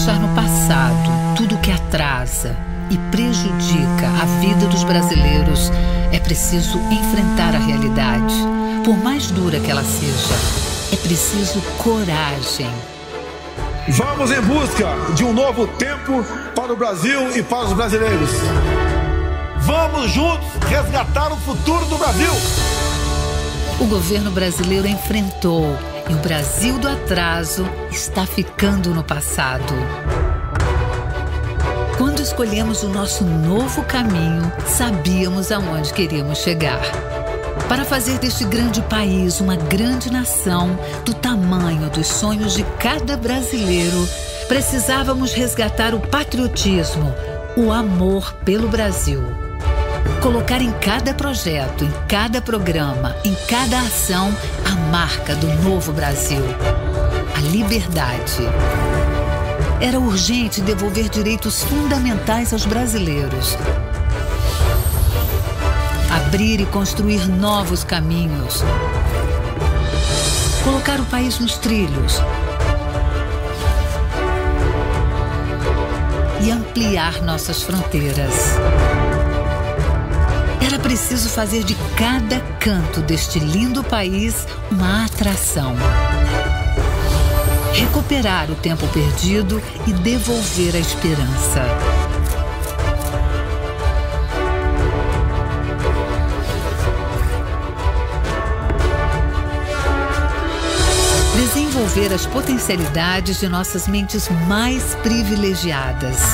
deixar no passado tudo que atrasa e prejudica a vida dos brasileiros, é preciso enfrentar a realidade. Por mais dura que ela seja, é preciso coragem. Vamos em busca de um novo tempo para o Brasil e para os brasileiros. Vamos juntos resgatar o futuro do Brasil. O governo brasileiro enfrentou e o Brasil do atraso está ficando no passado. Quando escolhemos o nosso novo caminho, sabíamos aonde queríamos chegar. Para fazer deste grande país uma grande nação, do tamanho dos sonhos de cada brasileiro, precisávamos resgatar o patriotismo, o amor pelo Brasil. Colocar em cada projeto, em cada programa, em cada ação, a marca do novo Brasil, a liberdade. Era urgente devolver direitos fundamentais aos brasileiros. Abrir e construir novos caminhos. Colocar o país nos trilhos. E ampliar nossas fronteiras. Era preciso fazer de cada canto deste lindo país uma atração. Recuperar o tempo perdido e devolver a esperança. Desenvolver as potencialidades de nossas mentes mais privilegiadas.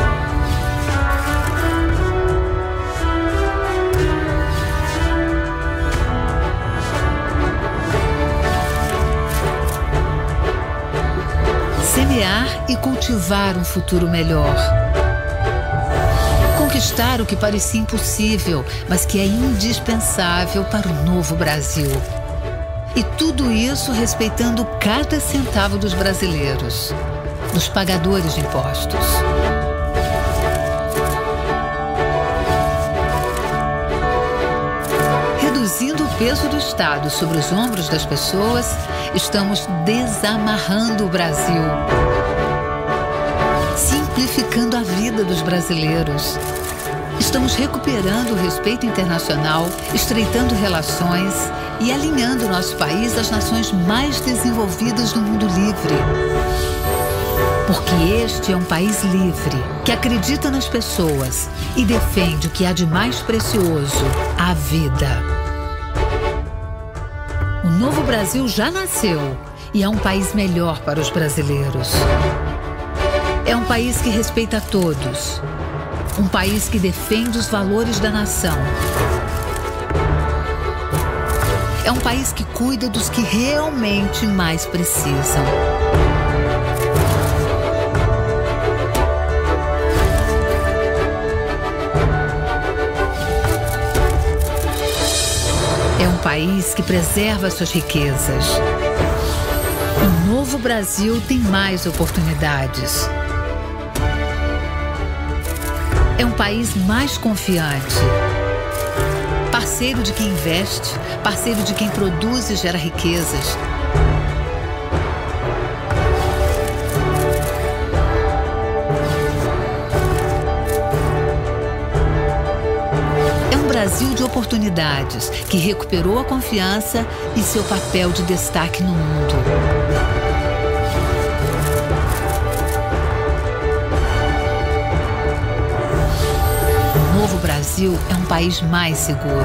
Semear e cultivar um futuro melhor. Conquistar o que parecia impossível, mas que é indispensável para o novo Brasil. E tudo isso respeitando cada centavo dos brasileiros, dos pagadores de impostos. Reduzindo o peso do Estado sobre os ombros das pessoas, estamos desamarrando o Brasil. Simplificando a vida dos brasileiros. Estamos recuperando o respeito internacional, estreitando relações e alinhando nosso país às nações mais desenvolvidas do mundo livre. Porque este é um país livre, que acredita nas pessoas e defende o que há de mais precioso, a vida. O novo Brasil já nasceu e é um país melhor para os brasileiros. É um país que respeita a todos. Um país que defende os valores da nação. É um país que cuida dos que realmente mais precisam. É um país que preserva suas riquezas. O novo Brasil tem mais oportunidades. É um país mais confiante. Parceiro de quem investe, parceiro de quem produz e gera riquezas. É um Brasil de oportunidades, que recuperou a confiança e seu papel de destaque no mundo. O novo Brasil é um país mais seguro.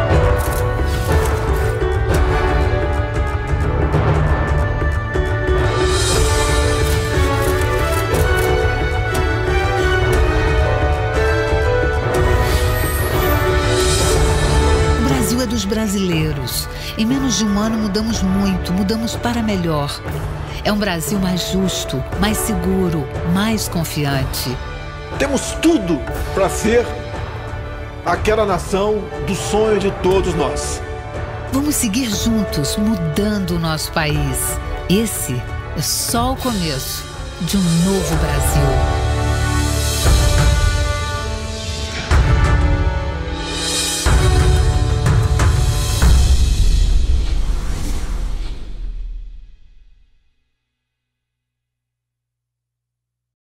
O Brasil é dos brasileiros. Em menos de um ano mudamos muito, mudamos para melhor. É um Brasil mais justo, mais seguro, mais confiante. Temos tudo para ser aquela nação do sonho de todos nós. Vamos seguir juntos, mudando o nosso país. Esse é só o começo de um novo Brasil.